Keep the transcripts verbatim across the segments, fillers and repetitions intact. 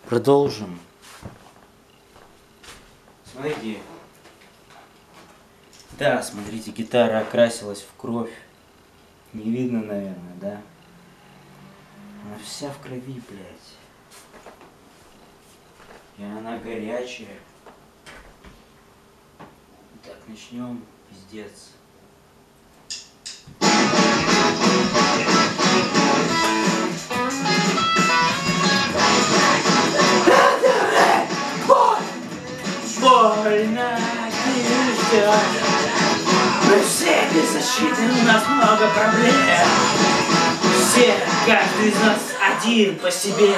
Продолжим. Смотрите. Да, смотрите, гитара окрасилась в кровь. Не видно, наверное, да? Она вся в крови, блядь. И она горячая. Так, начнем. Пиздец. Больно, ты мы все беззащитны, у нас много проблем. Все, каждый из нас один по себе.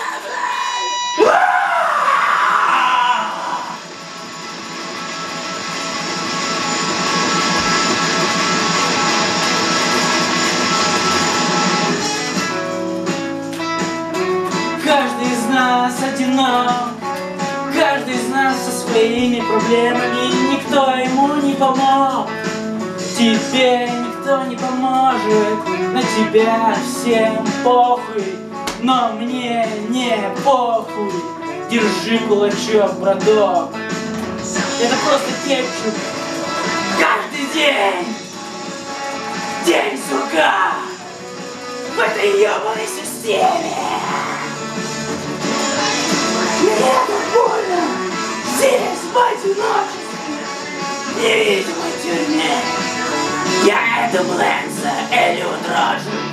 Каждый из нас одинок. Каждый из нас со своими проблемами, и никто ему не помог. Тебе никто не поможет, на тебя всем похуй, но мне не похуй. Держи кулачок, браток. Это просто кетчуп. Каждый день, день сурка в этой ебаной системе. Мне так больно здесь в одиночестве, в невидимой тюрьме. Я Эдам Лэнса, Эллиот Роджер.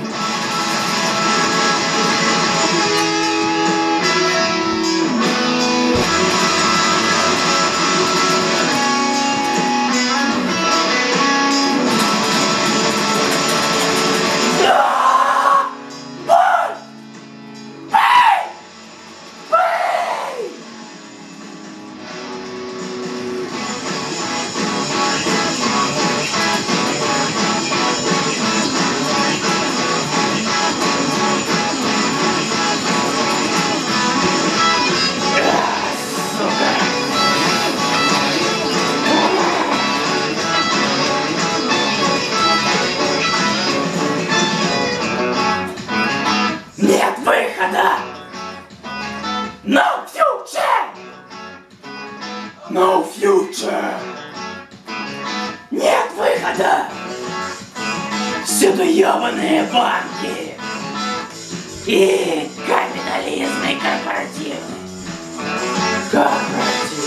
No future! No future! Нет выхода! Всюду ебаные банки! И капитализм и корпоративный. Корпоративный.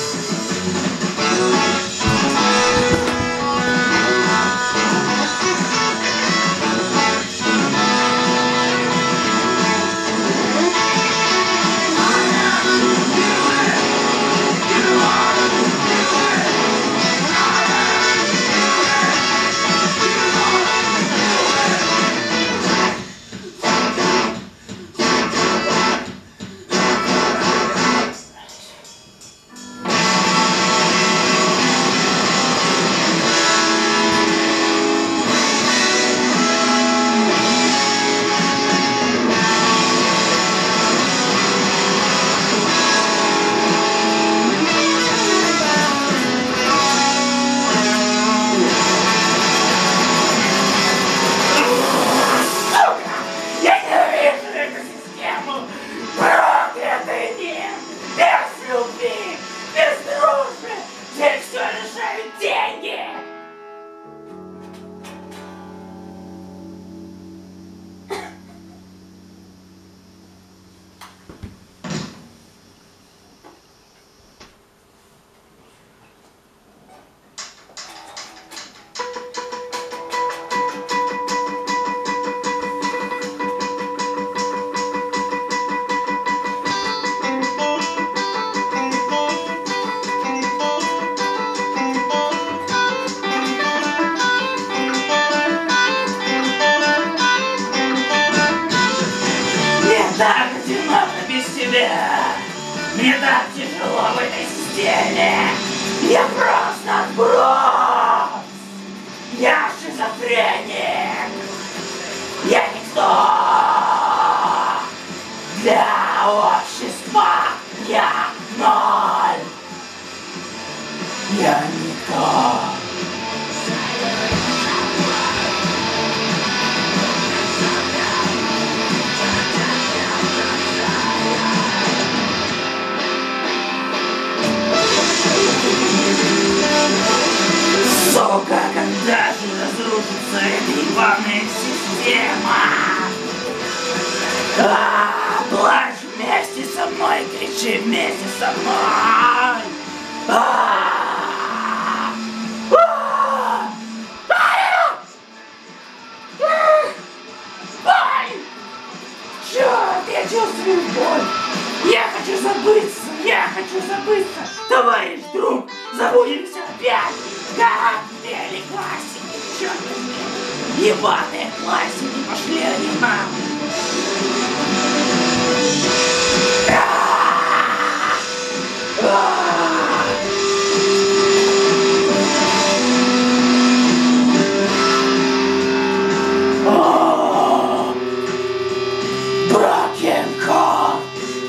Так одиноко без тебя. Мне так тяжело в этой системе. Я просто отброс. Я шизофреник. Я никто. Для общества я ноль. Я никто. сука, когда же разрушится эта ебаная система? А, плачь вместе со мной, кричи вместе со мной! А, а, боль! Черт, я чувствую боль! Я хочу забыться! Я хочу забыться! Товарищ, друг, забудемся опять! Как пели классики! Черт возьми! Ебаные классики! Пошли они нам! Брокенкот!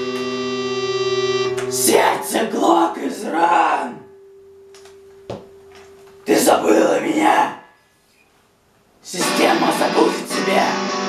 Сердце глок из ран! Ты забыла меня! Система забудет тебя!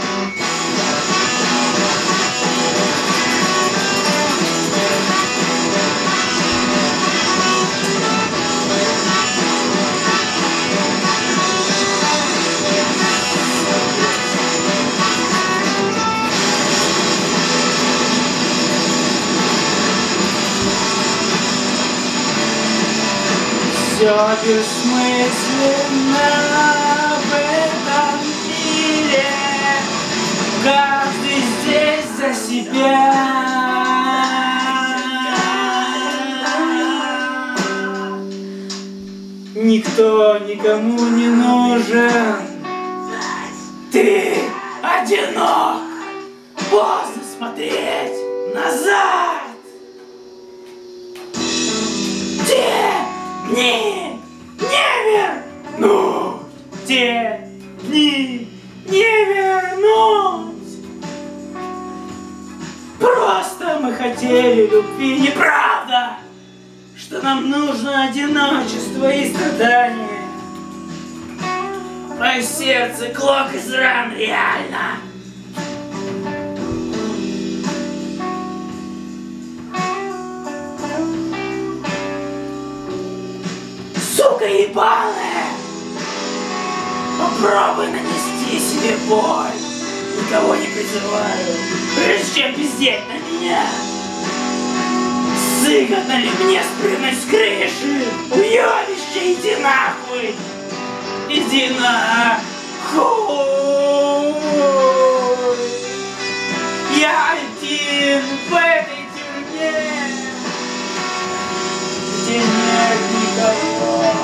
Все бессмысленно в этом мире, каждый здесь за себя. Никто никому не нужен. Ты одинок. Поздно смотреть назад. Те дни не вернуть. Те дни не вернуть. Просто мы хотели любви. Неправда, что нам нужно одиночество и страдания. Мое сердце клок из ран, реально. Сука ебаная! Попробуй нанести себе боль. Никого не призываю, прежде чем пиздеть на меня. Сыграно ли мне спрыгнуть с крыши? Уёбище, иди нахуй! Иди нахуй! Я один в этой тюрьме, где нет никого.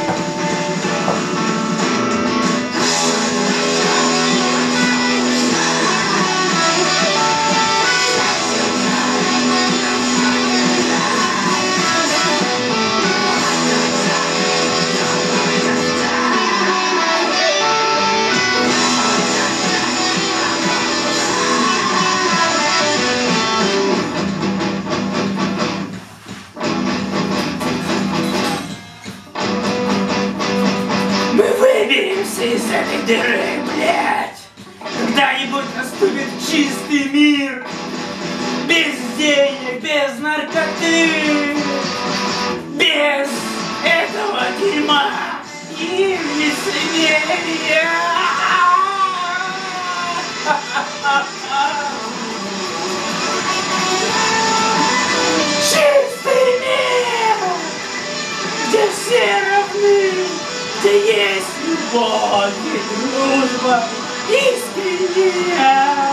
Из этой дыры, блядь, когда-нибудь наступит чистый мир, без денег, без наркоты, без этого дерьма и лицемерия. Чистый мир, где все равны, где есть любовь и дружба искренняя.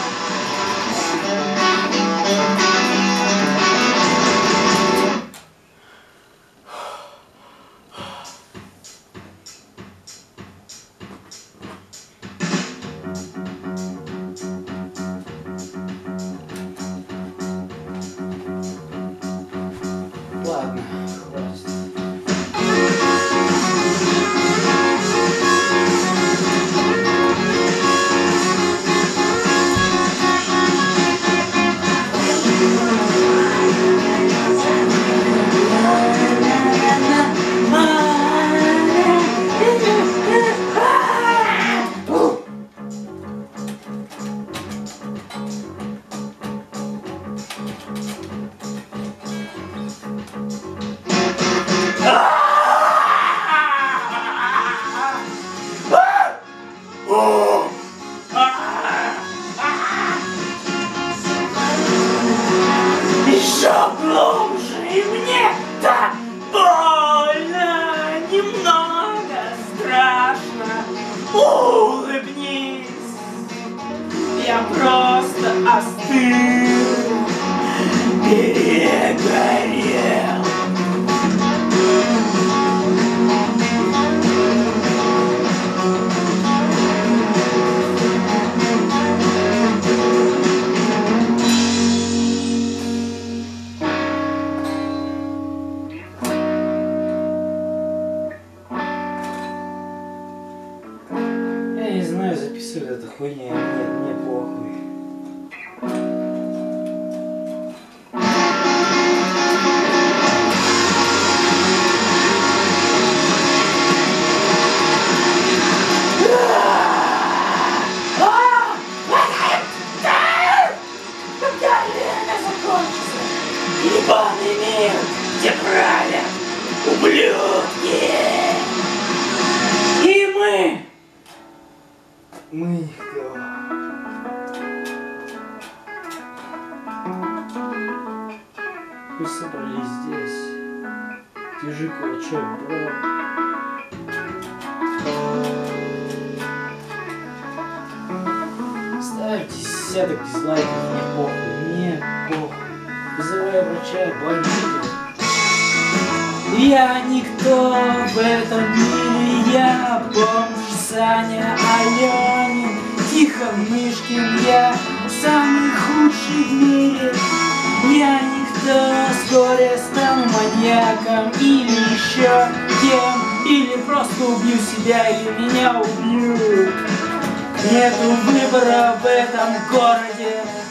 Ладно, хватит. горел. Я не знаю, записывать эту хуйню, нет, мне похуй. Когда время закончится? Ебаный мир, где правят ублюдки. И мы. Мы никто. Мы собрались здесь. Держи кулачок, бро. Ставь десяток дизлайков, мне похуй, мне похуй. Вызывай врача, больницу. Я никто в этом мире, я бомж Саня Аленин, Тихон Мышкин, я самый худший в мире. Я никто, вскоре стану маньяком или еще кем, или просто убью себя, или меня убьют. Нету выбора в этом городе,